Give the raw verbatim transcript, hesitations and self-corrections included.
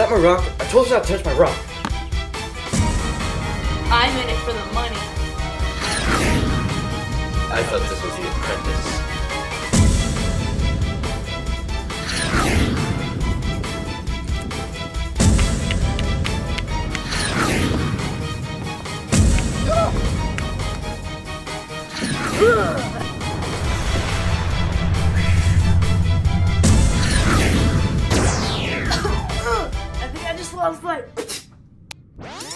that my rock? I told you not to touch my rock. I'm in it for the money. I thought this was The Apprentice. I think I just lost my...